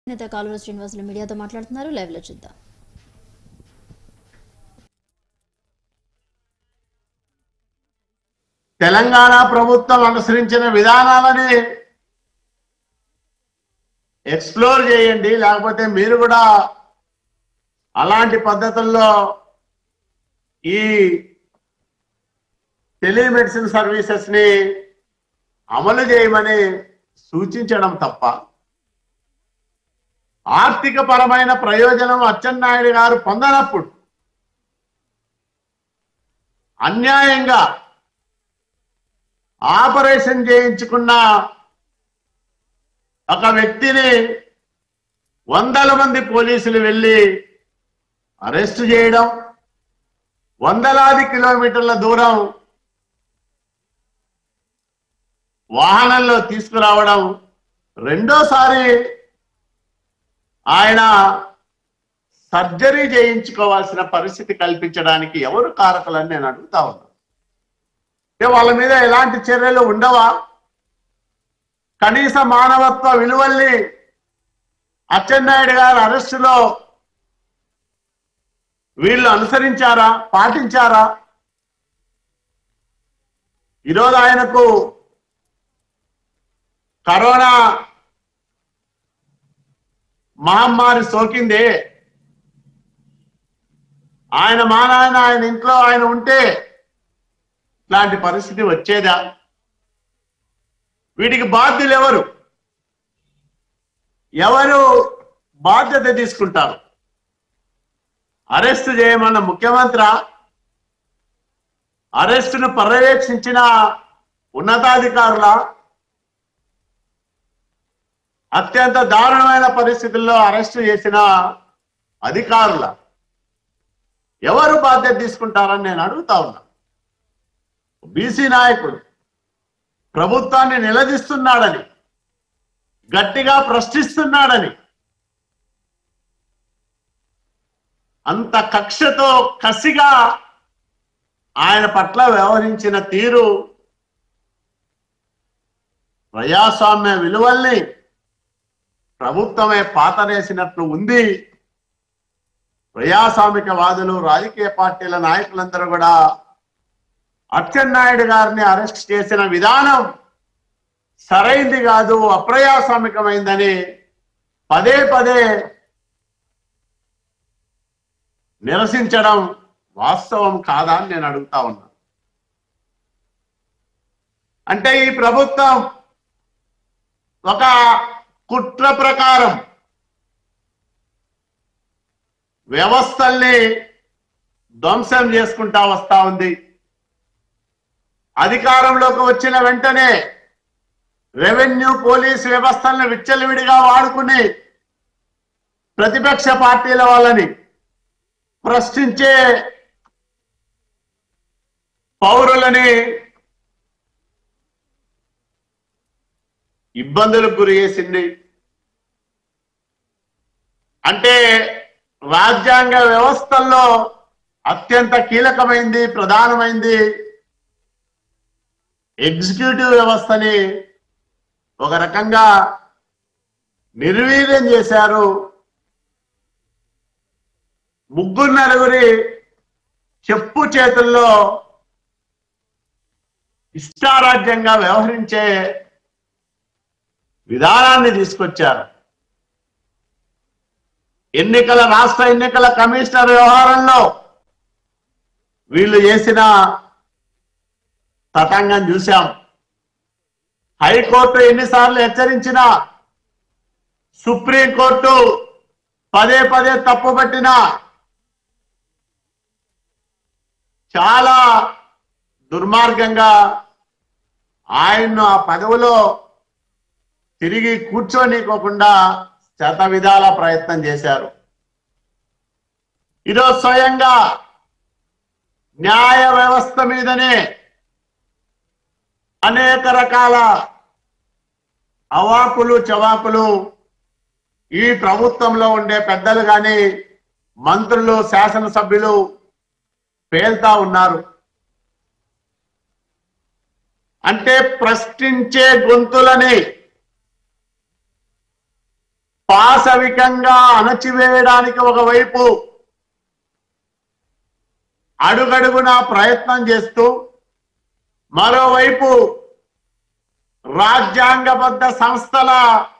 నేత కాలువ శ్రీనివాసులు మీడియాతో మాట్లాడుతున్నారు. లైవ్ లో చూద్దాం. తెలంగాణ ప్రభుత్వం అనుసరించిన విధానాలని ఎక్స్ప్లోర్ చేయండి, లేకపోతే మీరు కూడా అలాంటి పద్ధతుల్లో ఈ టెలిమెడిసిన్ సర్వీసెస్ ని అమలు చేయమని సూచించడం తప్ప ఆర్థిక పరమైన ప్రయోజనం అచ్చెన్నాయుడు గారు పొందనప్పుడు అన్యాయంగా ఆపరేషన్ చేయించుకున్న ఒక వ్యక్తిని వందల మంది పోలీసులు వెళ్ళి అరెస్ట్ చేయడం, వందలాది కిలోమీటర్ల దూరం వాహనంలో తీసుకురావడం, రెండోసారి ఆయన సర్జరీ చేయించుకోవాల్సిన పరిస్థితి కల్పించడానికి ఎవరు కారకులని నేను అడుగుతా ఉన్నా. వాళ్ళ మీద ఎలాంటి చర్యలు ఉండవా? కనీస మానవత్వ విలువల్ని అచ్చెన్నాయుడు గారి అరెస్టులో వీళ్ళు అనుసరించారా, పాటించారా? ఈరోజు ఆయనకు కరోనా మహమ్మారి సోకిందే, ఆయన మానాయన ఆయన ఇంట్లో ఆయన ఉంటే ఇలాంటి పరిస్థితి వచ్చేదా? వీటికి బాధ్యులు ఎవరు? ఎవరు బాధ్యత తీసుకుంటారు? అరెస్టు చేయమన్న ముఖ్యమంత్రి, అరెస్టును పర్యవేక్షించిన ఉన్నతాధికారుల, అత్యంత దారుణమైన పరిస్థితుల్లో అరెస్టు చేసిన అధికారుల, ఎవరు బాధ్యత తీసుకుంటారని నేను అడుగుతా ఉన్నా. బీసీ నాయకుడు ప్రభుత్వాన్ని నిలదీస్తున్నాడని, గట్టిగా ప్రశ్నిస్తున్నాడని, అంత కక్షతో కసిగా ఆయన పట్ల వ్యవహరించిన తీరు ప్రజాస్వామ్య విలువల్ని ప్రభుత్వమే పాతరేసినట్లు ఉంది. ప్రజాస్వామికవాదులు, రాజకీయ పార్టీల నాయకులందరూ కూడా అచ్చెన్నాయుడు గారిని అరెస్ట్ చేసిన విధానం సరైంది కాదు, అప్రజాస్వామికమైందని పదే పదే నిరసించడం వాస్తవం కాదా అని నేను అడుగుతా ఉన్నా. అంటే ఈ ప్రభుత్వం ఒక కుట్ర ప్రకారం వ్యవస్థల్ని ధ్వంసం చేసుకుంటా వస్తా ఉంది. అధికారంలోకి వచ్చిన వెంటనే రెవెన్యూ, పోలీస్ వ్యవస్థలను విచ్చలవిడిగా వాడుకుని ప్రతిపక్ష పార్టీల వాళ్ళని ప్రశ్నించే పౌరులని ఇబ్బందులకు గురి చేసింది. అంటే రాజ్యాంగ వ్యవస్థల్లో అత్యంత కీలకమైంది, ప్రధానమైంది ఎగ్జిక్యూటివ్ వ్యవస్థని ఒక రకంగా నిర్వీర్యం చేశారు. ముగ్గురు నలుగురి చెప్పు చేతుల్లో ఇష్టారాజ్యంగా వ్యవహరించే విధానాన్ని తీసుకొచ్చారు. రాష్ట్ర ఎన్నికల కమిషనర్ వ్యవహారంలో వీళ్ళు చేసిన తతంగం చూశాం. హైకోర్టు ఎన్నిసార్లు హెచ్చరించినా, సుప్రీంకోర్టు పదే పదే తప్పుపట్టినా, చాలా దుర్మార్గంగా ఆయన్ను ఆ పదవిలో తిరిగి కూర్చోనికోకుండా శత విధాల ప్రయత్నం చేశారు. ఈరోజు స్వయంగా న్యాయ వ్యవస్థ మీదనే అనేక రకాల అవాకులు చవాకులు ఈ ప్రభుత్వంలో ఉండే పెద్దలు కానీ, మంత్రులు, శాసనసభ్యులు పేల్తా ఉన్నారు. అంటే ప్రశ్నించే గొంతులని పాశవికంగా అణచివేయడానికి ఒకవైపు అడుగడుగునా ప్రయత్నం చేస్తూ, మరోవైపు రాజ్యాంగబద్ధ సంస్థల